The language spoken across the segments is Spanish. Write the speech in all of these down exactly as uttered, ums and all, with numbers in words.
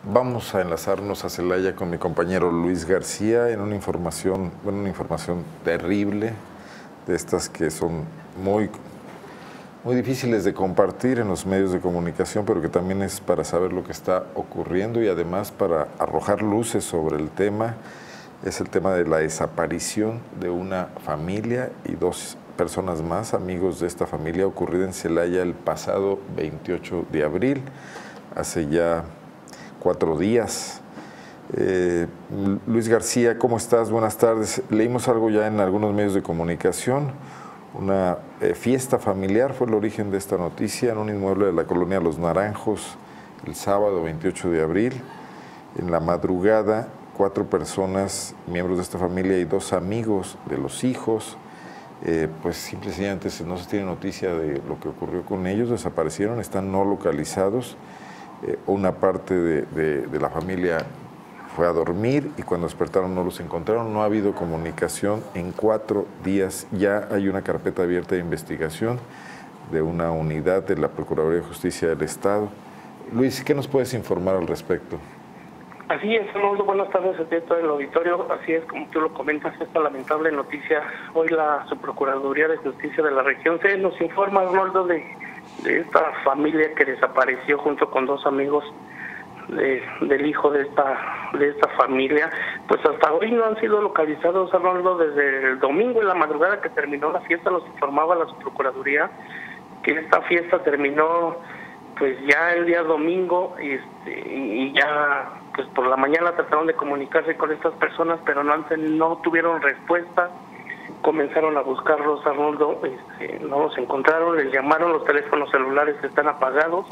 Vamos a enlazarnos a Celaya con mi compañero Luis García en una información, bueno, una información terrible, de estas que son muy, muy difíciles de compartir en los medios de comunicación, pero que también es para saber lo que está ocurriendo y además para arrojar luces sobre el tema. Es el tema de la desaparición de una familia y dos personas más, amigos de esta familia, ocurrida en Celaya el pasado veintiocho de abril, hace ya cuatro días. Eh, Luis García, ¿cómo estás? Buenas tardes. Leímos algo ya en algunos medios de comunicación. Una eh, fiesta familiar fue el origen de esta noticia en un inmueble de la colonia Los Naranjos el sábado veintiocho de abril. En la madrugada, cuatro personas, miembros de esta familia y dos amigos de los hijos, eh, pues simplemente no se tiene noticia de lo que ocurrió con ellos, desaparecieron, están no localizados. Eh, una parte de, de, de la familia fue a dormir y cuando despertaron no los encontraron. No ha habido comunicación en cuatro días. Ya hay una carpeta abierta de investigación de una unidad de la Procuraduría de Justicia del Estado. Luis, ¿qué nos puedes informar al respecto? Así es, Arnoldo, buenas tardes a todo el auditorio. Así es, como tú lo comentas, esta lamentable noticia. Hoy la Subprocuraduría de Justicia de la región se nos informa, Arnoldo, de, de esta familia que desapareció junto con dos amigos de, del hijo de esta de esta familia. Pues hasta hoy no han sido localizados, Arnoldo. Desde el domingo en la madrugada que terminó la fiesta, nos informaba la Subprocuraduría que esta fiesta terminó pues ya el día domingo, este, y ya pues por la mañana trataron de comunicarse con estas personas, pero no, no tuvieron respuesta. Comenzaron a buscarlos, Arnoldo, este, no los encontraron, les llamaron, los teléfonos celulares están apagados,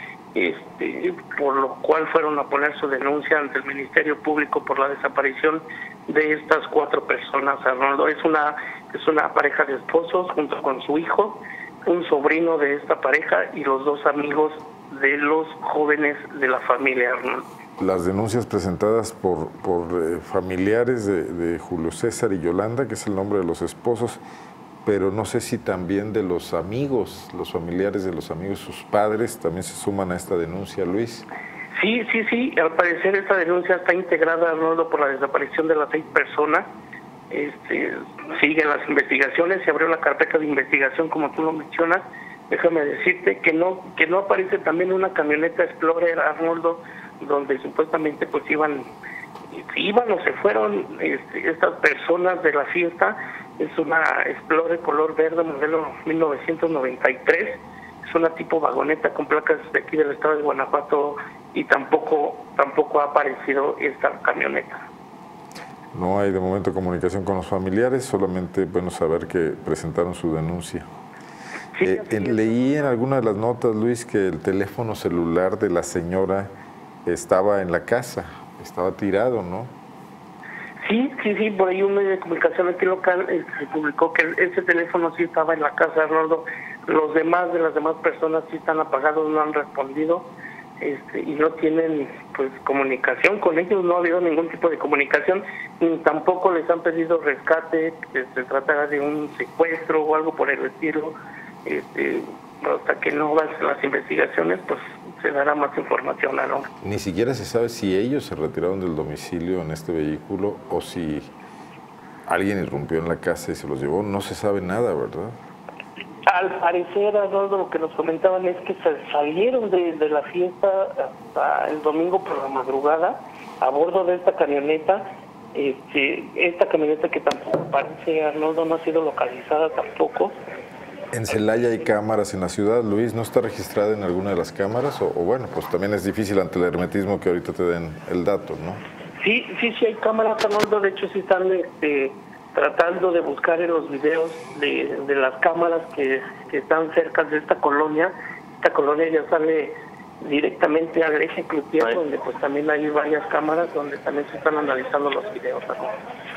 este, por lo cual fueron a poner su denuncia ante el Ministerio Público por la desaparición de estas cuatro personas, Arnoldo. Es una, es una pareja de esposos junto con su hijo, un sobrino de esta pareja y los dos amigos de los jóvenes de la familia, Arnoldo. Las denuncias presentadas por, por eh, familiares de, de Julio César y Yolanda, que es el nombre de los esposos, pero no sé si también de los amigos, los familiares de los amigos, sus padres, también se suman a esta denuncia, Luis. Sí, sí, sí, al parecer esta denuncia está integrada, Arnoldo, por la desaparición de las seis personas. Este, siguen las investigaciones, se abrió la carpeta de investigación, como tú lo mencionas. Déjame decirte que no que no aparece también una camioneta Explorer, Arnoldo, donde supuestamente pues iban iban o se fueron este, estas personas de la fiesta. Es una Explorer color verde, modelo mil novecientos noventa y tres, es una tipo vagoneta con placas de aquí del estado de Guanajuato, y tampoco tampoco ha aparecido esta camioneta. No hay de momento comunicación con los familiares, solamente bueno saber que presentaron su denuncia. Sí, eh, en, leí en alguna de las notas, Luis, que el teléfono celular de la señora estaba en la casa, estaba tirado, ¿no? Sí, sí, sí, por ahí un medio de comunicación aquí local eh, se publicó que ese teléfono sí estaba en la casa, Arnoldo. Los demás de las demás personas sí están apagados, no han respondido. Este, y no tienen pues comunicación con ellos, no ha habido ningún tipo de comunicación, ni tampoco les han pedido rescate, que se tratara de un secuestro o algo por el estilo. Este, hasta que no avancen las investigaciones, pues se dará más información, ¿no? Ni siquiera se sabe si ellos se retiraron del domicilio en este vehículo o si alguien irrumpió en la casa y se los llevó, no se sabe nada, ¿verdad? Al parecer, Arnoldo, lo que nos comentaban es que se salieron de, de la fiesta hasta el domingo por la madrugada a bordo de esta camioneta. Este, esta camioneta que tampoco parece, Arnoldo, no ha sido localizada tampoco. En Celaya hay cámaras en la ciudad, Luis, ¿no está registrada en alguna de las cámaras? O, o bueno, pues también es difícil ante el hermetismo que ahorita te den el dato, ¿no? Sí, sí, sí hay cámaras, Arnoldo, de hecho sí están este, tratando de buscar en los videos de, de las cámaras que, que están cerca de esta colonia. Esta colonia ya sale directamente al eje Cloutier, donde pues también hay varias cámaras donde también se están analizando los videos, Arnoldo.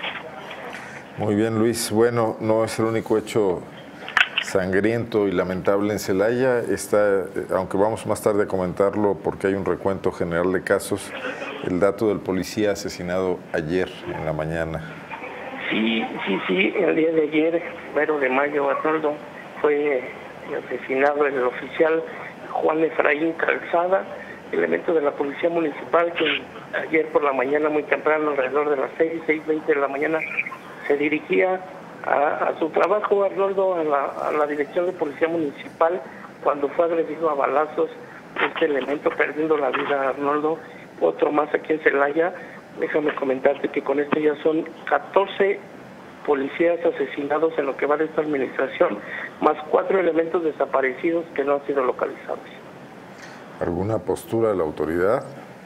Muy bien, Luis. Bueno, no es el único hecho sangriento y lamentable en Celaya. Está, aunque vamos más tarde a comentarlo porque hay un recuento general de casos, el dato del policía asesinado ayer en la mañana. Sí, sí, sí, el día de ayer, primero de mayo, Arnoldo, fue asesinado el oficial Juan Efraín Calzada. elemento de la Policía Municipal que ayer por la mañana muy temprano, alrededor de las seis, seis veinte de la mañana, se dirigía a, a su trabajo, Arnoldo, a la, a la Dirección de Policía Municipal, cuando fue agredido a balazos este elemento, perdiendo la vida, Arnoldo. Otro más aquí en Celaya. Déjame comentarte que con esto ya son catorce policías asesinados en lo que va de esta administración, más cuatro elementos desaparecidos que no han sido localizados. ¿Alguna postura de la autoridad?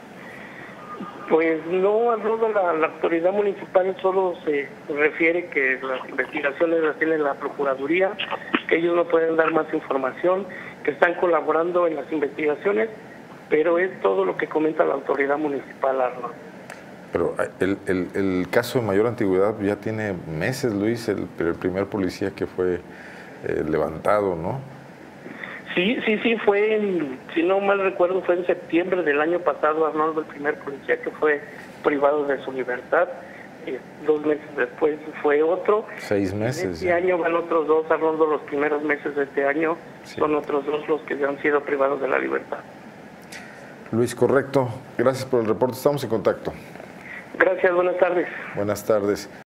Pues no, Arnoldo, la, la autoridad municipal solo se refiere que las investigaciones las tiene la Procuraduría, que ellos no pueden dar más información, que están colaborando en las investigaciones, pero es todo lo que comenta la autoridad municipal, Arnoldo. Pero el, el, el caso de mayor antigüedad ya tiene meses, Luis, el, el primer policía que fue eh, levantado, ¿no? Sí, sí, sí, fue, en, si no mal recuerdo, fue en septiembre del año pasado, Arnoldo, el primer policía que fue privado de su libertad. Eh, dos meses después fue otro. Seis meses. Este ya. año van otros dos, Arnoldo, los primeros meses de este año sí. Son otros dos los que han sido privados de la libertad. Luis, correcto. Gracias por el reporte. Estamos en contacto. Gracias, buenas tardes. Buenas tardes.